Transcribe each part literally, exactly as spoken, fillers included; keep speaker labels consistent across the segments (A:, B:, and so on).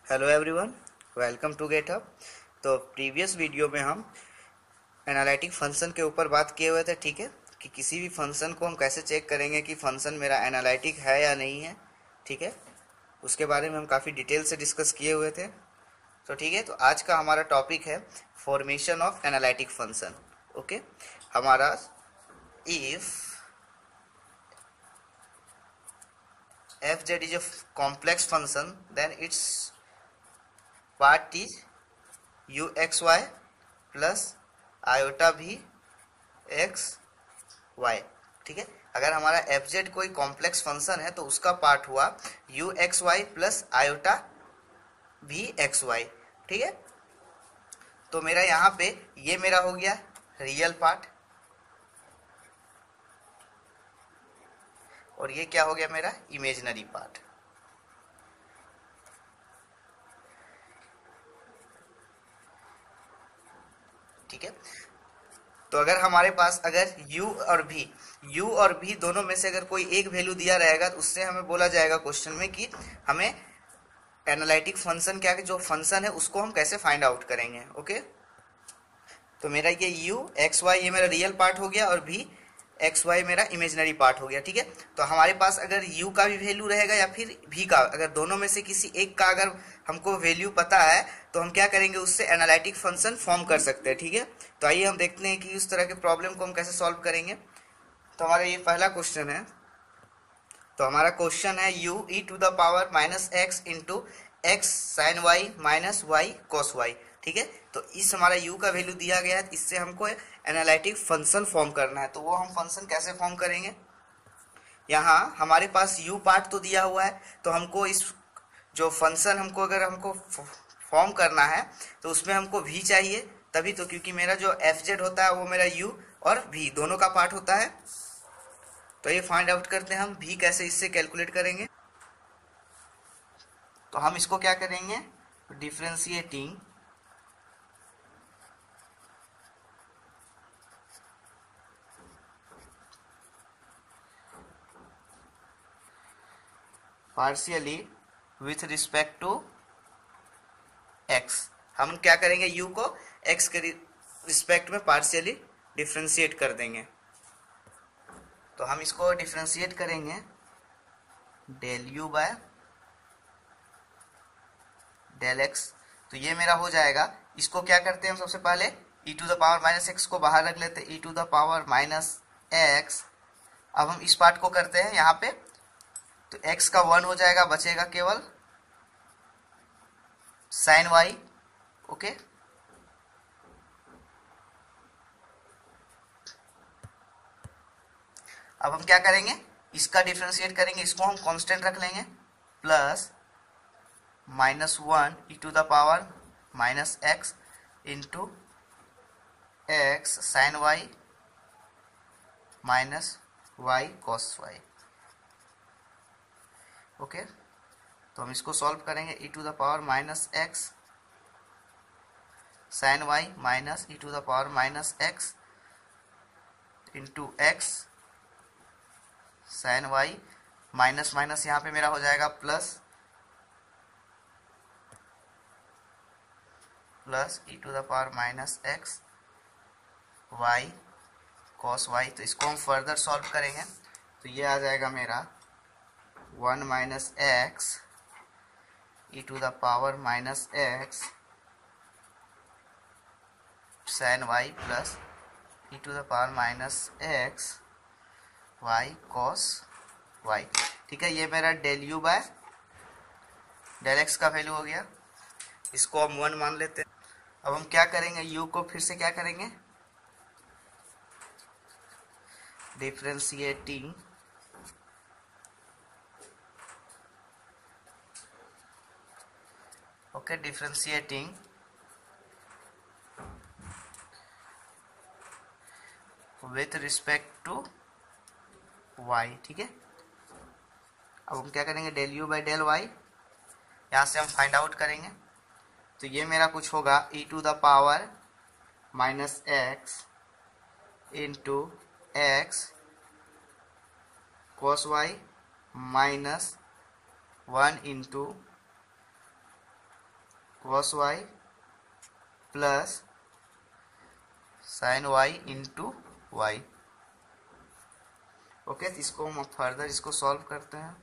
A: Hello everyone, welcome to get up. तो previous video में हम एनालिटिक फंक्शन के ऊपर बात किए हुए थे। ठीक है, कि किसी भी फंक्शन को हम कैसे चेक करेंगे कि फंक्शन मेरा एनालिटिक है या नहीं है। ठीक है, उसके बारे में हम काफ़ी डिटेल से डिस्कस किए हुए थे। तो ठीक है, तो आज का हमारा टॉपिक है formation of analytic function. Okay, हमारा if f z is a complex function then its part is u x y plus iota v x y. ठीक है, अगर हमारा एफ जेड कोई कॉम्प्लेक्स फंक्शन है तो उसका पार्ट हुआ u x y plus iota v x y. ठीक है, तो मेरा यहाँ पे ये मेरा हो गया रियल पार्ट, और ये क्या हो गया मेरा इमेजिनरी पार्ट। ठीक है, तो अगर हमारे पास अगर u और v u और v दोनों में से अगर कोई एक वैल्यू दिया रहेगा तो उससे हमें बोला जाएगा क्वेश्चन में कि हमें एनालिटिक फंक्शन क्या जो फंक्शन है उसको हम कैसे फाइंड आउट करेंगे। ओके, तो मेरा ये u एक्स वाई ये मेरा रियल पार्ट हो गया और v एक्स वाई मेरा इमेजिनरी पार्ट हो गया। ठीक है, तो हमारे पास अगर u का भी वैल्यू रहेगा या फिर v का, अगर दोनों में से किसी एक का अगर हमको वैल्यू पता है तो हम क्या करेंगे, उससे एनालिटिक फंक्शन फॉर्म कर सकते हैं। ठीक है, तो आइए हम देखते हैं कि उस तरह के प्रॉब्लम को हम कैसे सॉल्व करेंगे। तो हमारा ये पहला क्वेश्चन है। तो हमारा क्वेश्चन है u e to the power minus x into x sine y minus y cos y. ठीक है, तो इस हमारा u का वैल्यू दिया गया है, इससे हमको एनालिटिक फंक्शन फॉर्म करना है। तो वो हम फंक्शन कैसे फॉर्म करेंगे, यहाँ हमारे पास u पार्ट तो दिया हुआ है, तो हमको इस जो फंक्शन हमको अगर हमको फॉर्म करना है तो उसमें हमको v चाहिए, तभी तो, क्योंकि मेरा जो एफ जेड होता है वो मेरा u और v दोनों का पार्ट होता है। तो ये फाइंड आउट करते हैं हम v कैसे इससे कैलकुलेट करेंगे। तो हम इसको क्या करेंगे, differentiating partially with respect to x। हम क्या करेंगे, u को x के रिस्पेक्ट में पार्शियली डिफरेंशिएट कर देंगे। तो हम इसको डिफरेंशिएट करेंगे del u by del x. तो ये मेरा हो जाएगा, इसको क्या करते हैं हम सबसे पहले e to the power minus x को बाहर रख लेते हैं, e to the power minus x. अब हम इस पार्ट को करते हैं यहाँ पे, तो x का वन हो जाएगा, बचेगा केवल साइन वाई। ओके, अब हम क्या करेंगे, इसका डिफरेंशिएट करेंगे, इसको हम कांस्टेंट रख लेंगे, plus minus one e to the power minus x into x sine y minus y cos y. Okay, तो हम इसको सॉल्व करेंगे, e to the power minus x sine y minus e to the power minus x into x sine y minus minus यहाँ पे मेरा हो जाएगा plus plus e to the power minus x y cos y. तो इसको हम further solve करेंगे, तो ये आ जाएगा मेरा one minus x e to the power minus x sine y plus e to the power minus x y cos y. ठीक है, ये मेरा del u by del x का वैल्यू हो गया, इसको हम वन मान लेते हैं। अब हम क्या करेंगे, u को फिर से क्या करेंगे, differentiating okay differentiating with respect to y। ठीक है, अब हम क्या करेंगे, del u by del y, यहाँ से हम फाइंड आउट करेंगे। तो ये मेरा कुछ होगा e to the power minus x into x cos y minus one into cos y plus sine y into y. Okay, तो इसको हम फर्दर इसको सॉल्व करते हैं।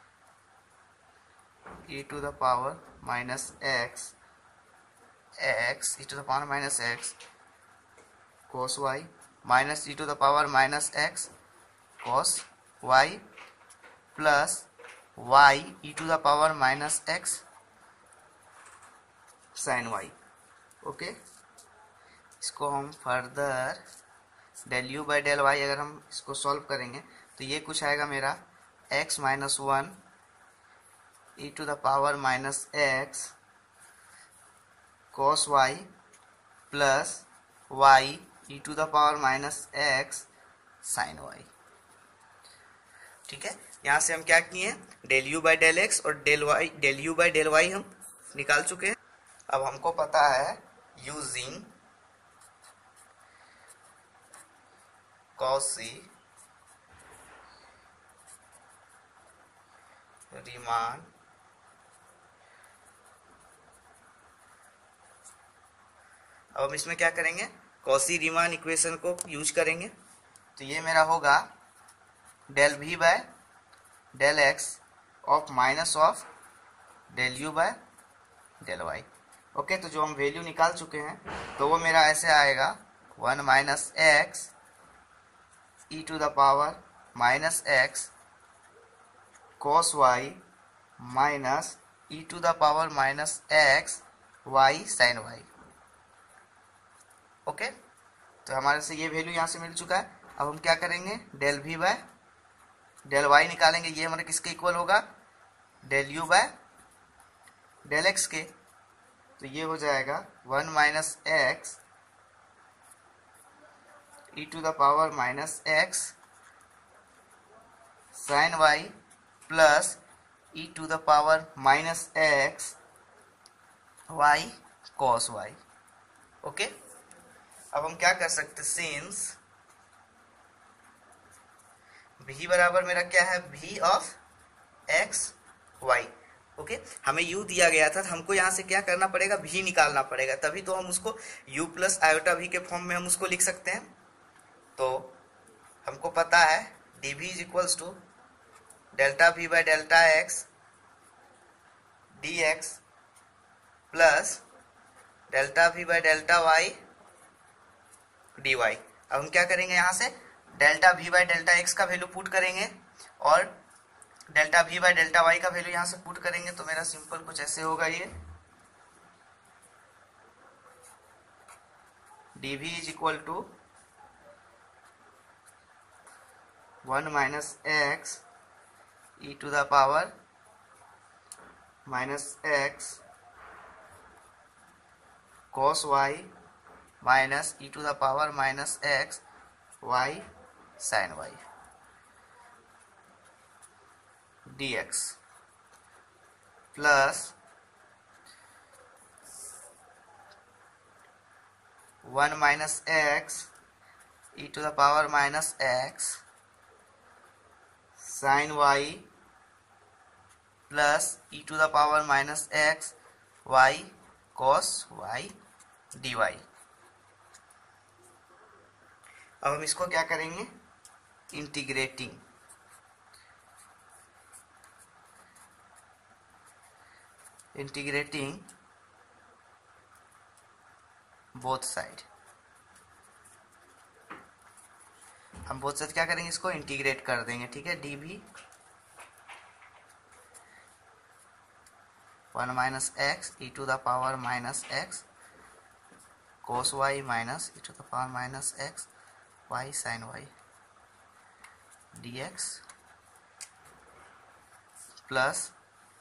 A: e to the power minus x x e to the power minus x cos y minus e to the power minus x cos y plus y e to the power minus x sin y। Okay, इसको हम further del u by del y अगर हम इसको solve करेंगे तो ये कुछ आएगा मेरा x minus one e to the power minus x cos y plus y e to the power minus x sine y. ठीक है, यहां से हम क्या किए, del u by del x और del y del u by del y हम निकाल चुके हैं। अब हमको पता है यूजिंग कॉसी रीमान अब हम इसमें क्या करेंगे, कॉसी रीमान इक्वेशन को यूज करेंगे। तो ये मेरा होगा del v by del x of minus of del u by del y. Okay, तो जो हम वैल्यू निकाल चुके हैं तो वो मेरा ऐसे आएगा one minus x e to the power minus x cos y minus e to the power minus x y sine y. Okay, तो हमारे से ये वैल्यू यहाँ से मिल चुका है। अब हम क्या करेंगे, del v by del y निकालेंगे। ये हमारे किसके इक्वल होगा, del u by del x के। तो ये हो जाएगा one minus x e to the power minus x sine y plus e to the power minus x y cos y. Okay, अब हम क्या कर सकते, सिंस v बराबर मेरा क्या है, v of x y. Okay, हमें u दिया गया था, हमको यहाँ से क्या करना पड़ेगा, v निकालना पड़ेगा, तभी तो हम उसको u प्लस आयोटा v के फॉर्म में हम उसको लिख सकते हैं। तो हमको पता है dv is equals to delta v by delta x d x plus delta v by delta y d y. अब हम क्या करेंगे, यहाँ से delta v by delta x का वैल्यू पुट करेंगे और delta v by delta y का वैल्यू यहाँ से पुट करेंगे। तो मेरा सिंपल कुछ ऐसे होगा, ये d v is equal to one minus x e to the power minus x cos y minus e to the power minus x y sine y d x plus one minus x e to the power minus x sine y plus e to the power minus x y cos y d y. अब हम इसको क्या करेंगे, integrating integrating both side. हम both side क्या करेंगे, इसको integrate कर देंगे। ठीक है, d v one minus x e to the power minus x cos y minus e to the power minus x y sine y d x plus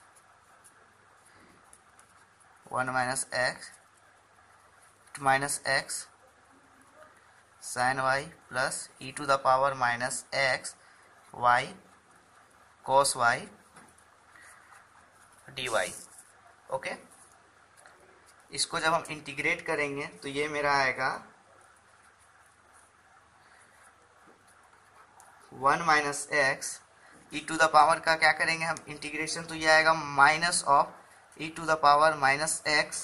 A: one minus x minus x sine y plus e to the power minus x y cos y d y. Okay, इसको जब हम integrate करेंगे तो ये मेरा आएगा one minus x e to the power का क्या करेंगे हम इंटीग्रेशन, तो ये आएगा minus of e to the power minus x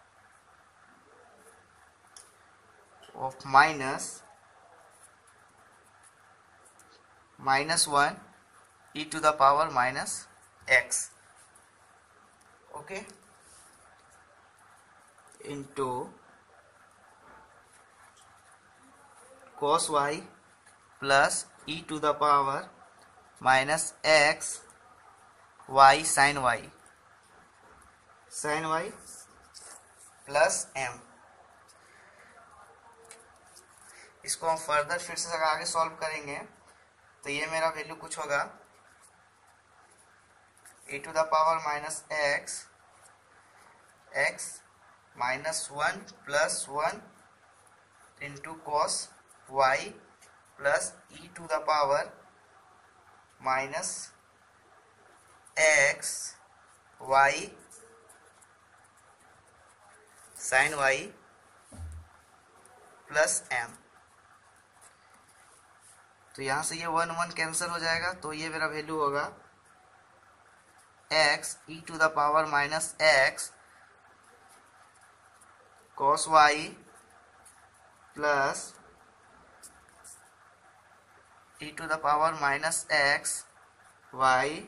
A: of minus minus one e to the power minus x, okay, into cos y plus e to the power minus x y sine y sine y plus m. इसको हम further फिर से आगे solve करेंगे तो ये मेरा value कुछ होगा e to the power minus x x minus one plus one into cos y plus e to the power minus x y sine y plus m. तो यहां से ये वन वन कैंसिल हो जाएगा, तो ये मेरा वैल्यू होगा x e to the power minus x cos y plus e to the power minus x y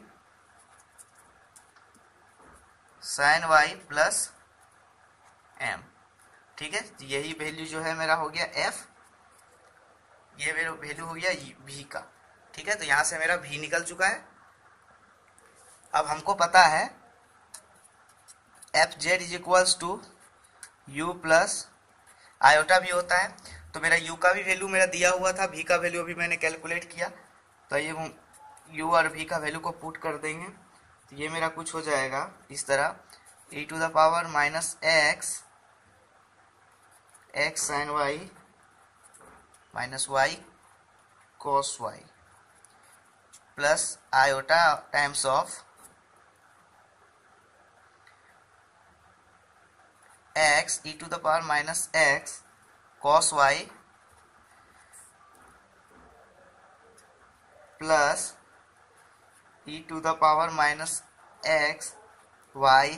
A: sine y plus m. ठीक है, यही वैल्यू जो है मेरा हो गया एफ, ये मेरा वैल्यू हो गया भी का। ठीक है, तो यहां से मेरा भी निकल चुका है। अब हमको पता है f z is equals to u plus iota भी होता है, तो मेरा u का भी वैल्यू मेरा दिया हुआ था, v का वैल्यू अभी मैंने कैलकुलेट किया, तो ये u और v का वैल्यू को पुट कर देंगे तो ये मेरा कुछ हो जाएगा इस तरह e to the power minus x x sine y minus y cos y plus iota times of x e to the power minus x cos y plus e to the power minus x y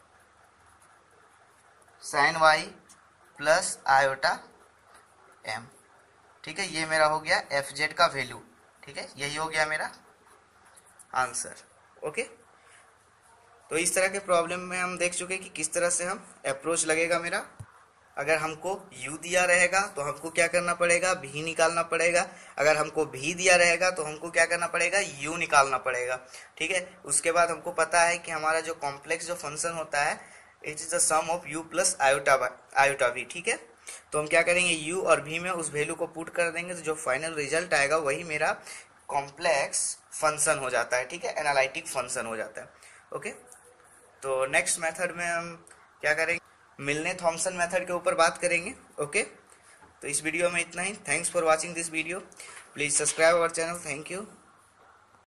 A: sine y plus iota m। ठीक है, ये मेरा हो गया F Z का value. ठीक है, यही हो गया मेरा आंसर। ओके, तो इस तरह के प्रॉब्लम में हम देख चुके कि किस तरह से हम अप्रोच लगेगा मेरा। अगर हमको u दिया रहेगा तो हमको क्या करना पड़ेगा, v निकालना पड़ेगा। अगर हमको v दिया रहेगा तो हमको क्या करना पड़ेगा, u निकालना पड़ेगा। ठीक है, उसके बाद हमको पता है कि हमारा जो कॉम्प्लेक्स जो फंक्शन होता है it is the sum of u plus iota iota v। ठीक है, तो हम क्या करेंगे, u और v में उस वैल्यू को पुट कर देंगे तो जो फाइनल रिजल्ट आएगा वही मेरा कॉम्प्लेक्स फंक्शन हो जाता है। ठीक है, एनालिटिक फंक्शन हो जाता है। ओके, तो नेक्स्ट मेथड में हम क्या करेंगे, मिलने थॉमसन मेथड के ऊपर बात करेंगे। ओके, तो इस वीडियो में इतना ही। Thanks for watching this video, please subscribe our channel. Thank you.